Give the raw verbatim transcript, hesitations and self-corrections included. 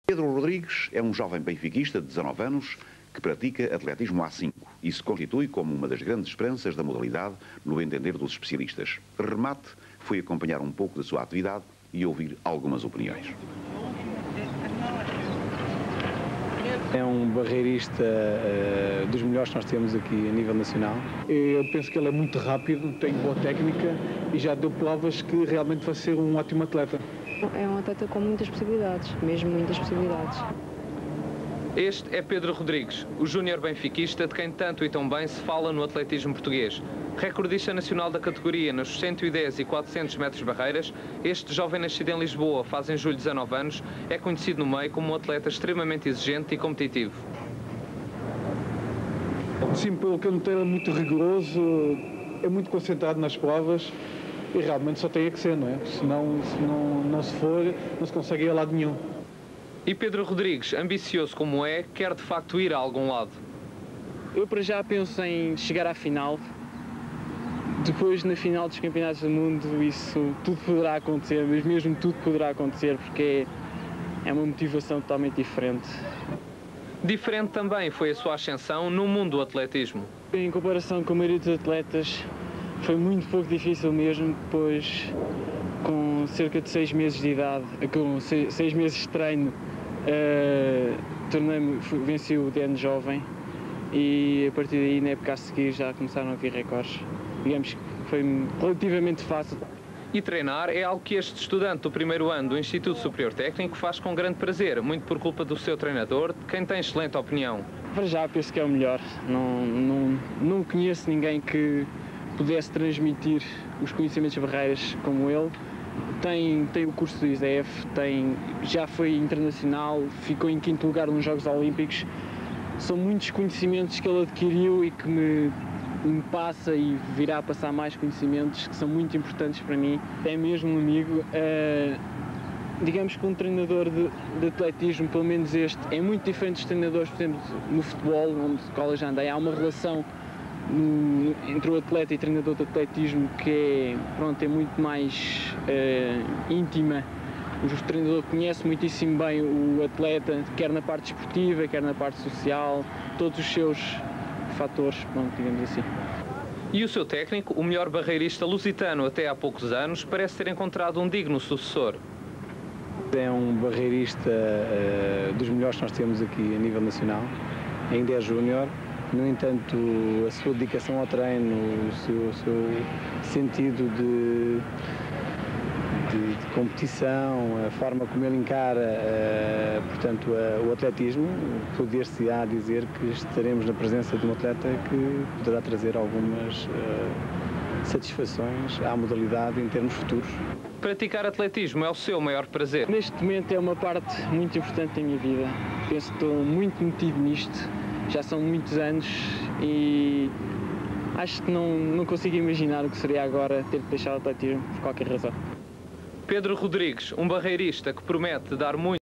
Pedro Rodrigues é um jovem benfiquista de dezanove anos que pratica atletismo A cinco e se constitui como uma das grandes esperanças da modalidade no entender dos especialistas. Remate foi acompanhar um pouco da sua atividade e ouvir algumas opiniões. É um barreirista uh, dos melhores que nós temos aqui a nível nacional. Eu penso que ele é muito rápido, tem boa técnica e já deu provas que realmente vai ser um ótimo atleta. É um atleta com muitas possibilidades, mesmo muitas possibilidades. Este é Pedro Rodrigues, o júnior benfiquista de quem tanto e tão bem se fala no atletismo português. Recordista nacional da categoria nos cento e dez e quatrocentos metros barreiras, este jovem nascido em Lisboa, faz em julho dezanove anos, é conhecido no meio como um atleta extremamente exigente e competitivo. Sim, pelo que eu notei, ele é muito rigoroso, é muito concentrado nas provas e realmente só tem que ser, não é? Senão, se não, não se for, não se consegue ir a lado nenhum. E Pedro Rodrigues, ambicioso como é, quer de facto ir a algum lado. Eu para já penso em chegar à final. Depois, na final dos campeonatos do mundo, isso tudo poderá acontecer, mas mesmo tudo poderá acontecer porque é uma motivação totalmente diferente. Diferente também foi a sua ascensão no mundo do atletismo. Em comparação com a maioria dos atletas, foi muito pouco difícil mesmo, pois com cerca de seis meses de idade, com seis, seis meses de treino, uh, tornei-me, venci o D N jovem e a partir daí, na época a seguir, já começaram a vir recordes. Digamos que foi relativamente fácil. E treinar é algo que este estudante do primeiro ano do Instituto Superior Técnico faz com grande prazer, muito por culpa do seu treinador, de quem tem excelente opinião. Para já penso que é o melhor. Não, não, não conheço ninguém que pudesse transmitir os conhecimentos de barreiras como ele. Tem, tem o curso do I S E F, tem, já foi internacional, ficou em quinto lugar nos Jogos Olímpicos. São muitos conhecimentos que ele adquiriu e que me me passa e virá a passar mais conhecimentos que são muito importantes para mim. É mesmo um amigo, uh, digamos que um treinador de, de atletismo, pelo menos este, é muito diferente dos treinadores, por exemplo, no futebol, onde qual eu já andei. Há uma relação no, entre o atleta e treinador de atletismo que é, pronto, é muito mais uh, íntima. O treinador conhece muitíssimo bem o atleta, quer na parte esportiva, quer na parte social, todos os seus fatores, pronto, digamos assim. E o seu técnico, o melhor barreirista lusitano até há poucos anos, parece ter encontrado um digno sucessor. É um barreirista uh, dos melhores que nós temos aqui a nível nacional, ainda é júnior. No entanto, a sua dedicação ao treino, o seu, o seu sentido de, de, de competição, a forma como ele encara uh, portanto, uh, o atletismo, poder-se-á dizer que estaremos na presença de um atleta que poderá trazer algumas uh, satisfações à modalidade em termos futuros. Praticar atletismo é o seu maior prazer? Neste momento é uma parte muito importante da minha vida. Penso que estou muito metido nisto, já são muitos anos e acho que não, não consigo imaginar o que seria agora ter de deixar o atletismo por qualquer razão. Pedro Rodrigues, um barreirista que promete dar muito